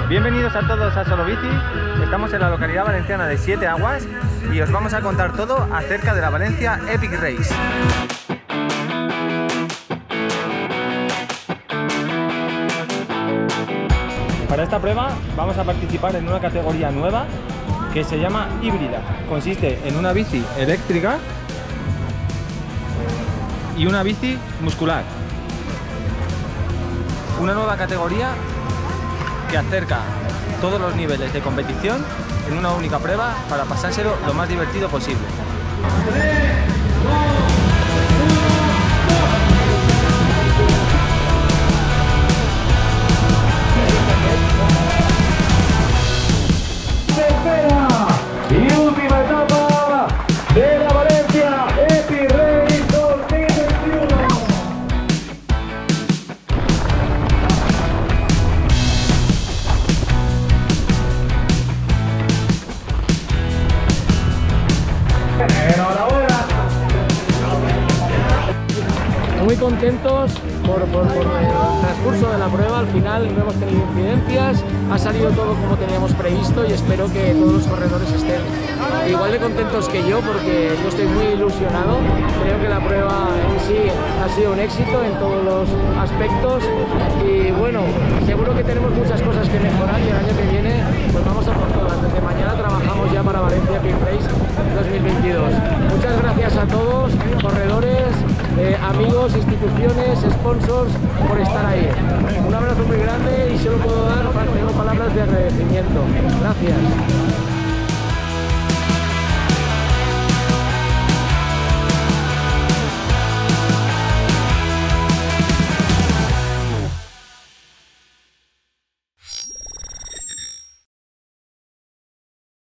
Bienvenidos a todos a Solo Bici. Estamos en la localidad valenciana de Siete Aguas y os vamos a contar todo acerca de la Valencia Epic Race. Para esta prueba vamos a participar en una categoría nueva que se llama híbrida. Consiste en una bici eléctrica y una bici muscular. Una nueva categoría que acerca todos los niveles de competición en una única prueba para pasárselo lo más divertido posible. Y última etapa de la Valencia Epic Race 2021. ¡Enhorabuena! Muy contentos por el transcurso de la prueba. Al final no hemos tenido incidencias, ha salido todo como teníamos previsto y espero que todos los corredores estén igual de contentos que yo, porque yo estoy muy ilusionado. Creo que la prueba en sí ha sido un éxito en todos los aspectos y bueno, seguro que tenemos muchas cosas que mejorar y el año que viene pues vamos a por todas. Desde mañana trabajamos ya para Valencia Epic Race 2022. Muchas gracias a todos, corredores, amigos, instituciones, sponsors, por estar ahí. Un abrazo muy grande y solo puedo dar palabras de agradecimiento. Gracias.